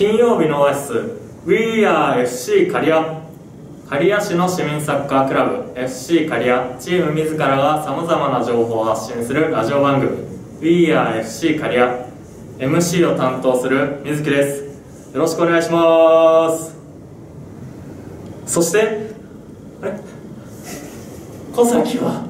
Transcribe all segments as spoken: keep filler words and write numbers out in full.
金曜日のオアシス We Are エフシー 刈谷、刈谷市の市民サッカークラブ エフシー 刈谷チーム自らがさまざまな情報を発信するラジオ番組 We Are エフシー 刈谷、 エムシー を担当する水木です。よろしくお願いします。そしてあれ小崎は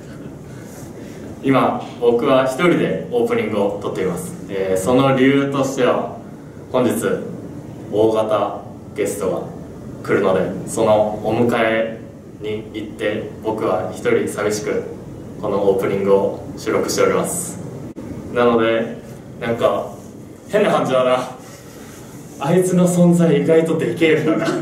今僕は一人でオープニングを撮っています。えー、その理由としては本日大型ゲストが来るので、そのお迎えに行って僕は一人寂しくこのオープニングを収録しております。なのでなんか変な感じだな、あいつの存在意外とでけえんだな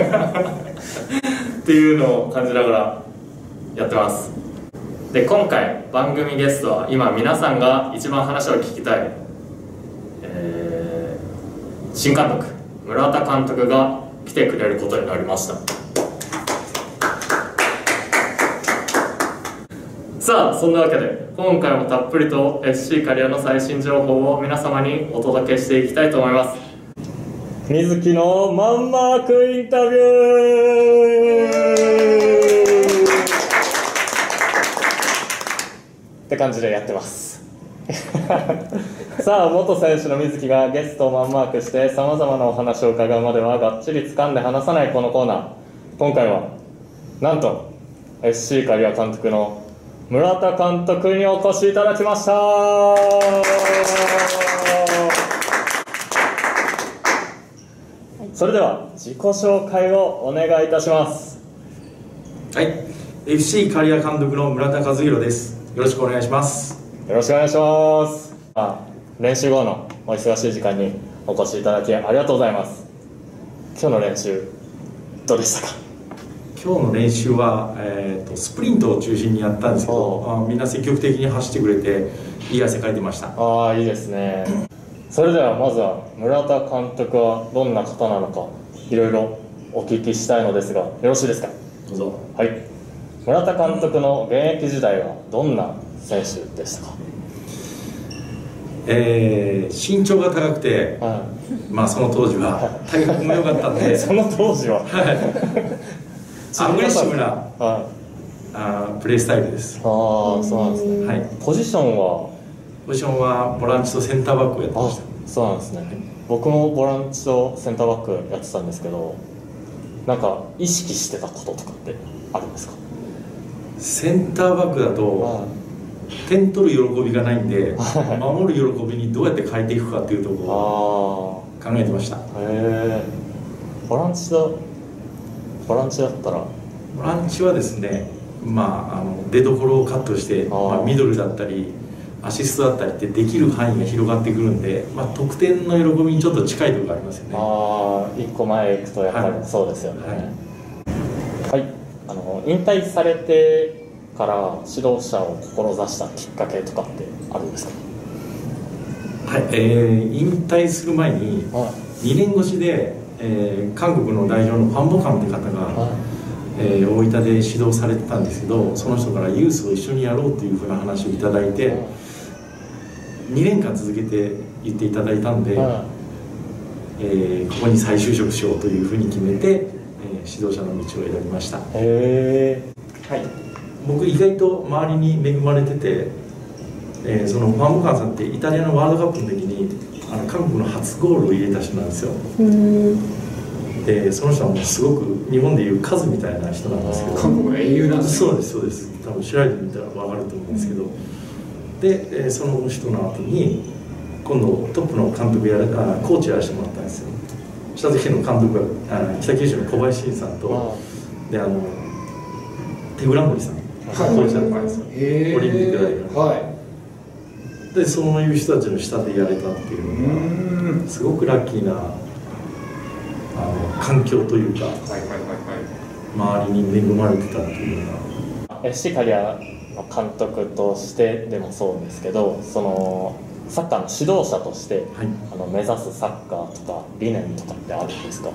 っていうのを感じながらやってます。で今回番組ゲストは今皆さんが一番話を聞きたい、えー、新監督村田監督が来てくれることになりました。さあそんなわけで今回もたっぷりと エフシー 刈谷の最新情報を皆様にお届けしていきたいと思います。水木のマンマークインタビューって感じでやってますさあ元選手の水木がゲストをマンマークしてさまざまなお話を伺うまではがっちり掴んで離さないこのコーナー、今回はなんと エフシー 刈谷監督の村田監督にお越しいただきました。それでは自己紹介をお願いいたします。 はい、エフシー 刈谷監督の村田和弘です。よろしくお願いします。 よろしくお願いします。あ、練習後のお忙しい時間にお越しいただきありがとうございます。今日の練習どうでしたか？ 今日の練習は、えー、とスプリントを中心にやったんですけど、あみんな積極的に走ってくれていい汗かいてました。 ああいいですね。それではまずは村田監督はどんな方なのかいろいろお聞きしたいのですがよろしいですか？ どうぞ。 はい、村田監督の現役時代はどんな選手でしたか？ えー、身長が高くて、はい、まあその当時は体格も良かったんでその当時はアグレッシブな、 はい、 あプレースタイルです。 ああそうなんですね、はい、ポジションはポジションはボランチとセンターバックをやってました。 そうなんですね、はい、僕もボランチとセンターバックやってたんですけど、なんか意識してたこととかってあるんですか？ センターバックだと点取る喜びがないんで守る喜びにどうやって変えていくかっていうところを考えてました。へえ。ボランチだボランチだったらボランチはですね、まあ、あの出どころをカットして、まあ、ミドルだったりアシストだったりってできる範囲が広がってくるんで、まあ、得点の喜びにちょっと近いところがありますよね。 ああ、いっこまえ行くとやっぱりそうですよね。はい、はい、あの引退されてから指導者を志したきっかけとかってあるんですか？ はい、えー、引退する前ににねん越しで、えー、韓国の代表のファン・ボカンって方が、はい、えー、大分で指導されてたんですけど、その人からユースを一緒にやろうというふうな話をいただいて、はい、にねんかん続けて言っていただいたんで、はい、えー、ここに再就職しようというふうに決めて、えー、指導者の道を選びました。へー、はい、僕意外と周りに恵まれてて、えー、そのファン・ボカンさんってイタリアのワールドカップの時にあの韓国の初ゴールを入れた人なんですよ。でその人はもうすごく日本でいうカズみたいな人なんですけど、 韓国の英雄なんです。 そうですそうです。多分調べてみたら分かると思うんですけど、で、えー、その人の後に今度トップの監督やらあコーチやらせてもらったんですよ。した時の監督があ北九州の小林慎さんとであのテグランボリさん、コーチだったんですよ。オリンピック大会、はい、でそういう人たちの下でやれたっていうのがすごくラッキーなあの環境というか、周りに恵まれてたっていうのが。 エフシー 刈谷の監督としてでもそうですけど、そのサッカーの指導者として、はい、あの目指すサッカーとか理念とかってあるんですか？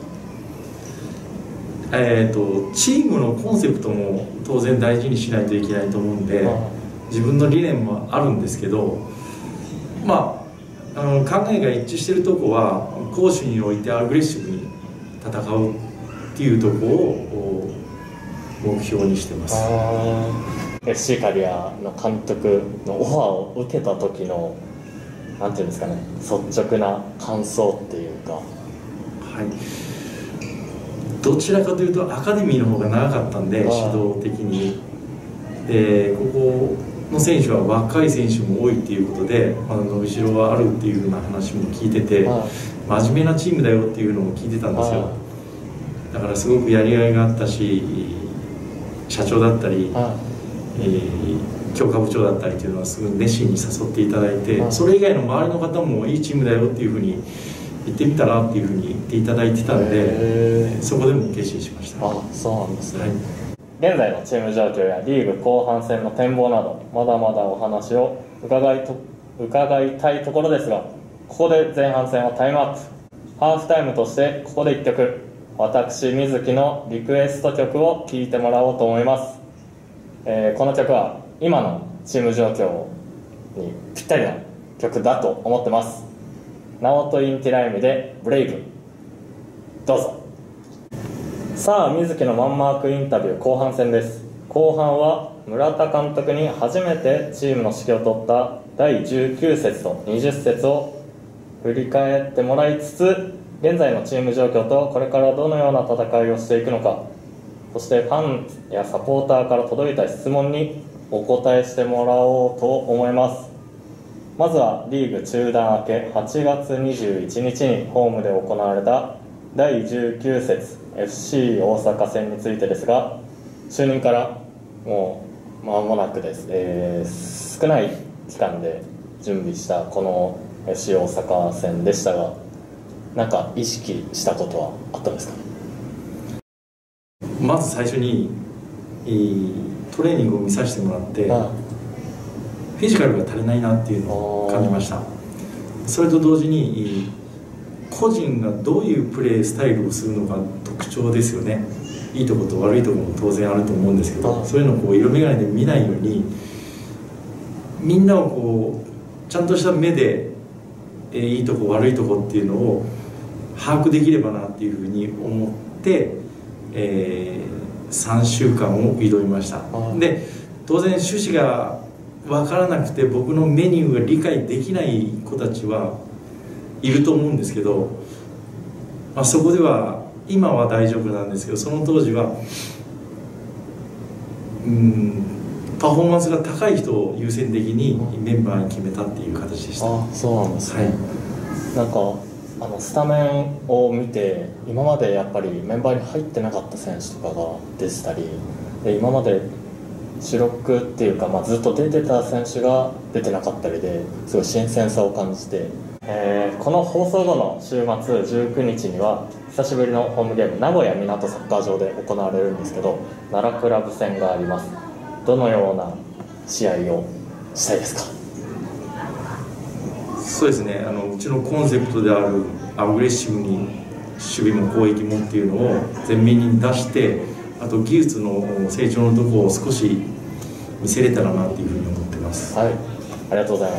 えーと、チームのコンセプトも当然大事にしないといけないと思うんで、自分の理念もあるんですけど、まあ、あの考えが一致してるとこは攻守においてアグレッシブに戦うっていうところを目標にしてます。 エフシー 刈谷の監督のオファーを受けた時のなんていうんですかね、率直な感想っていうか。はい 、どちらかというとアカデミーの方が長かったんで、指導的に。でここの選手は若い選手も多いっていうことで、あの伸びしろはあるっていうふうな話も聞いてて、真面目なチームだよっていうのも聞いてたんですよ。だからすごくやりがいがあったし、社長だったり、えー、強化部長だったりっていうのはすごい熱心に誘っていただいて、それ以外の周りの方もいいチームだよっていうふうに言ってみたらっていうふうに言っていただいてたんで、そこでも決心しました。 あ、そうなんですね。はい、現在のチーム状況やリーグ後半戦の展望などまだまだお話を伺いと伺いたいところですが、ここで前半戦はタイムアップ。ハーフタイムとしてここでいっきょく、私水木のリクエスト曲を聴いてもらおうと思います。えー、この曲は今のチーム状況にぴったりな曲だと思ってます。ナオト・インティライミでブレイブ、どうぞ。さあ、水木のマンマークインタビュー後半戦です。後半は村田監督に初めてチームの指揮を取っただいじゅうきゅう節とにじゅっ節を振り返ってもらいつつ、現在のチーム状況とこれからどのような戦いをしていくのか、そしてファンやサポーターから届いた質問にお答えしてもらおうと思います。まずはリーグ中断明けはちがつにじゅういちにちにホームで行われただいじゅうきゅう節 エフシー 大阪戦についてですが、就任からもう間もなくです、えー、少ない期間で準備したこの エフシー 大阪戦でしたが、なんか意識したことはあったんですかね。 まず最初にトレーニングを見させてもらって、はい、フィジカルが足りないなっていうのを感じました。それと同時に個人がどういうプレースタイルをするのが特徴ですよね。いいとこと悪いところも当然あると思うんですけど、そういうのをこう色眼鏡で見ないように、みんなをこうちゃんとした目で、えー、いいとこ悪いとこっていうのを把握できればなっていうふうに思って、えー、さんしゅうかんを挑みました。で当然趣旨が分からなくて僕のメニューが理解できない子たちはいると思うんですけど、まあ、そこでは今は大丈夫なんですけど、その当時はうんパフォーマンスが高い人を優先的にメンバーに決めたっていう形でした。 あ、そうなんですね。はい、なんかあのスタメンを見て、今までやっぱりメンバーに入ってなかった選手とかが出てたりで、今まで主力っていうか、まあ、ずっと出てた選手が出てなかったりですごい新鮮さを感じて、えー、この放送後の週末じゅうくにちには久しぶりのホームゲーム名古屋みなとサッカー場で行われるんですけど、奈良クラブ戦があります。どのような試合をしたいですか。 そうですね、あのうちのコンセプトであるアグレッシブに守備も攻撃もっていうのを前面に出して、あと技術の成長のところを少し見せれたらなっていうふうに思ってます。 はい、ありがとうございます。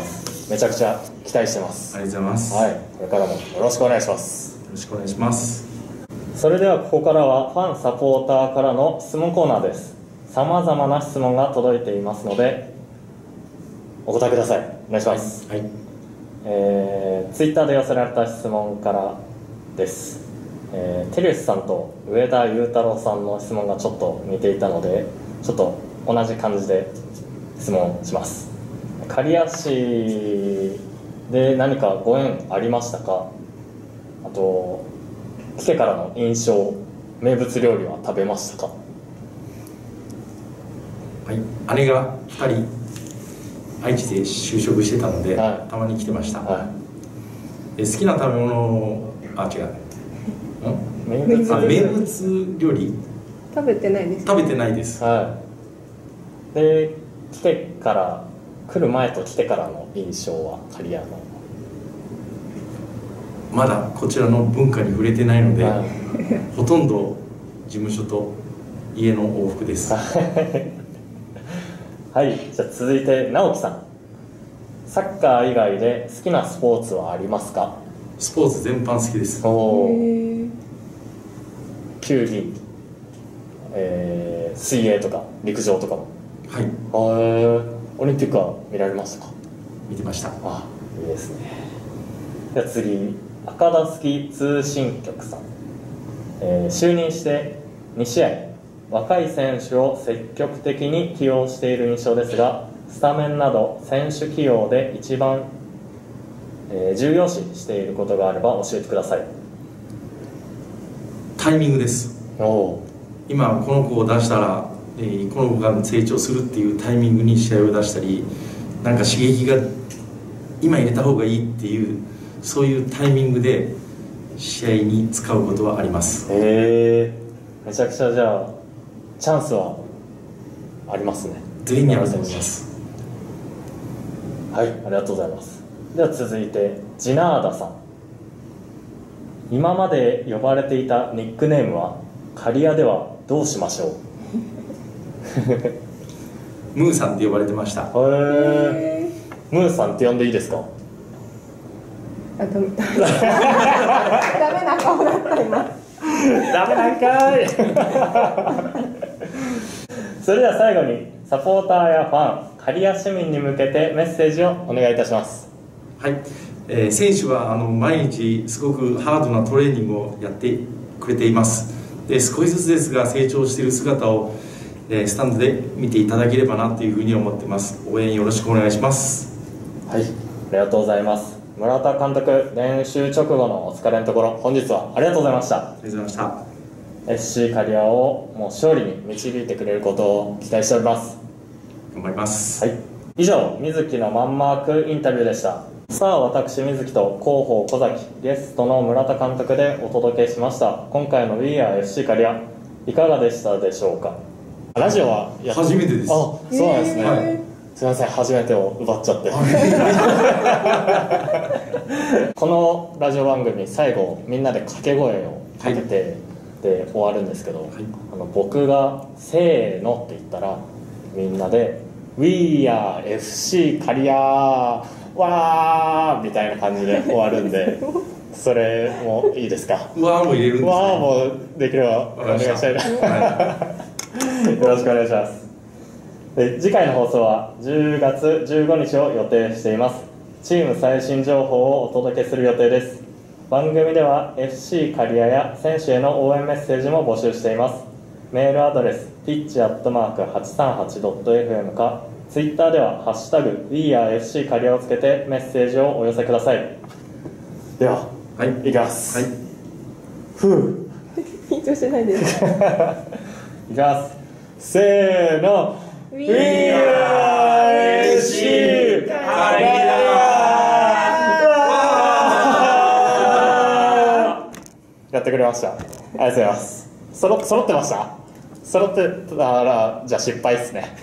めちゃくちゃ期待してます。 ありがとうございます。 はい、これからもよろしくお願いします。 よろしくお願いします。 それではここからはファンサポーターからの質問コーナーです。さまざまな質問が届いていますのでお答えください。お願いします。はい、えー、ツイッターで寄せられた質問からです。えー、テリウスさんと上田裕太郎さんの質問がちょっと似ていたので、ちょっと同じ感じで質問します。刈谷市で何かご縁ありましたか。あと来てからの印象、名物料理は食べましたか。 はい、姉がふたり愛知で就職してたので、はい、たまに来てました。はい、え好きな食べ物、あ、違う、 名物あ名物料理食べてないです、ね、 食べてないです。 はい、で来てから来る前と来てからの印象は刈谷の。 まだこちらの文化に触れてないので、はい、ほとんど事務所と家の往復です。 はい、じゃあ続いて直樹さん、サッカー以外で好きなスポーツはありますか。 スポーツ全般好きです。 おー、球技、えー、水泳とか陸上とかも。 はい。 へー、オリンピックは見られましたか？ 見てました。 あ、いいですね。では次、赤田月通信局さん、えー、就任してに試合、若い選手を積極的に起用している印象ですが、スタメンなど選手起用で一番、えー、重要視していることがあれば教えてください。 タイミングです。 お今この子を出したら、えー、この子が成長するっていうタイミングに試合を出したり、なんか刺激が今入れた方がいいっていうそういうタイミングで試合に使うことはあります。 へえ、めちゃくちゃじゃあチャンスはありますね。 全員にあると思います。 はい、ありがとうございます。では続いてジナーダさん、今まで呼ばれていたニックネームは刈谷ではどうしましょう？ ムーさんって呼ばれてました。へえ、ムーさんって呼んでいいですか？ あ、ダメダメな顔だった今。 ダメなんかい。それでは最後にサポーターやファン、刈谷市民に向けてメッセージをお願いいたします。 はい、えー、選手はあの毎日すごくハードなトレーニングをやってくれています。で、少しずつですが成長している姿を、えー、スタンドで見ていただければなというふうに思ってます。応援よろしくお願いします。 はい、ありがとうございます。村田監督、練習直後のお疲れのところ、本日はありがとうございました。 ありがとうございました。 エフシー 刈谷をもう勝利に導いてくれることを期待しております。 頑張ります。 はい、以上、水木のマンマークインタビューでした。さあ、私水木と広報小崎、ゲストの村田監督でお届けしました。今回の We Are エフシー 刈谷、いかがでしたでしょうか？ラジオはや初めてです。 あ、そうなんですね、はい、すみません、初めてを奪っちゃってこのラジオ番組最後みんなで掛け声をかけて、はい、で終わるんですけど、はい、あの僕がせーのって言ったらみんなで We are エフシー 刈谷わーみたいな感じで終わるんでそれもいいですか？ わーも入れるんですね。 わーもできればお願いしたいな、はい、よろしくお願いします。で、次回の放送はじゅうがつじゅうごにちを予定しています。チーム最新情報をお届けする予定です。番組では エフシー 刈谷や選手への応援メッセージも募集しています。メールアドレス ピッチ アットマーク はちさんはち ドット エフエム かツイッターではハッシュタグ We Are エフシー 刈谷をつけてメッセージをお寄せください。では、はい、いきます。はい、ふう緊張してないですか？ いきます。せーの、We Are エフシー 刈谷。やってくれました。ありがとうございます。そろ揃ってました？揃ってたらじゃあ失敗ですね。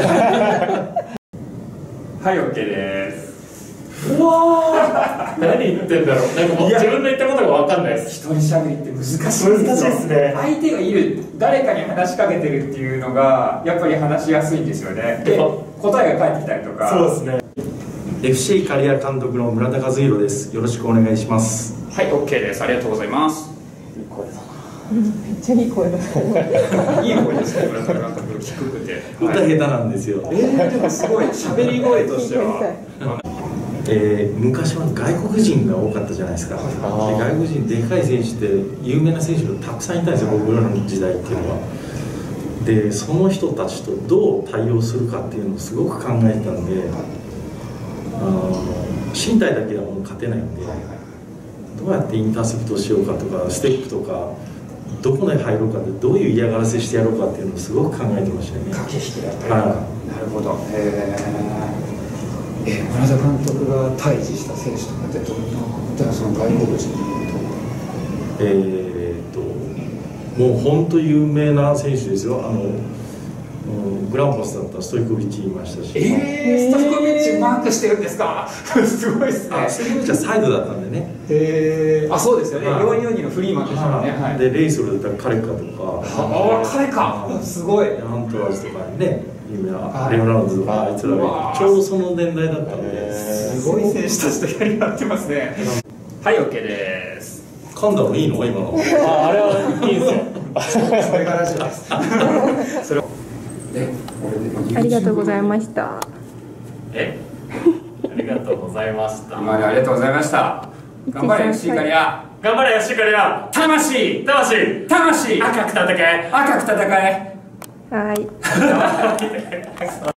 はい、 OK です。 うわー何言ってんだろう。なんかもう自分の言ったことが分かんないです。 一人しゃべりって難しいですよ。 難しいですね。 相手がいる、誰かに話しかけてるっていうのがやっぱり話しやすいんですよね。で、答えが返ってきたりとか。 そうですね。 エフシー 刈谷監督の村田和弘です。よろしくお願いします。 はい、 OK です。ありがとうございます。 いい声だな。 めっちゃいい声だな。 いい声ですね、村田監督。低くて歌下手なんですよ。 えー、でもすごい喋り声としては。 えー、昔は外国人が多かったじゃないですか。で外国人でかい選手って有名な選手がたくさんいたんですよ、僕らの時代っていうのは。でその人たちとどう対応するかっていうのをすごく考えたんで、あの身体だけではもう勝てないんで、どうやってインターセプトしようかとかステップとかどこで入ろうかでどういう嫌がらせしてやろうかっていうのをすごく考えてましたよね。 駆け引きだったり、 はい、 なるほど。へえー、村田監督が対峙した選手とかってどんな、例えばその外国人でいうとえーっともう本当有名な選手ですよ。あの、うん、グランパスだったストイコビッチいましたし。 えー、ストイコビッチマークしてるんですか？すごいですね。 ストイコビッチはサイドだったんでね。 へえー、あ、そうですよね。 はい、 よんよんにのフリーマンでしたもんね。はい、 でレイソルだったらカレカとか、 ああ、カレカ、すごい。 アントラーズとかにね、有名なレオナルドとかあいつらがちょうどその年代だったんで、 すごい選手たちとやり合ってますね。 はい、 OK です。 噛んだのいいの今の。 あ、あれはいいんですよ。 それがラジオです。それで、俺でありがとうございました。 え、ありがとうございました。 今までありがとうございました。頑張れ吉井刈谷。 頑張れ吉井刈谷。魂、 魂、魂、 赤く戦え、 赤く戦え。 はい。